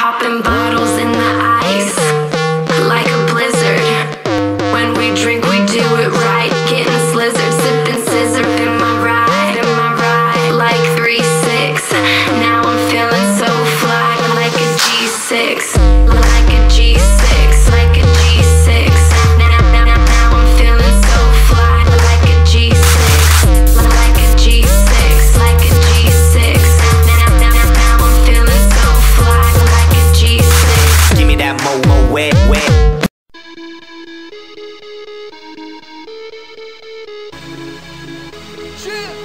Popping bottles in the ice like a blizzard. When we drink, we do it right. Getting slizzard, sipping scissor in my ride, like 3-6. Now I'm feeling so fly, like a G6, like a G6, like a G6. Now I'm feeling so fly, like a G6, like a G6, like a G6. Now I'm feeling so fly, like a G6. Give me that mo wet. Yeah.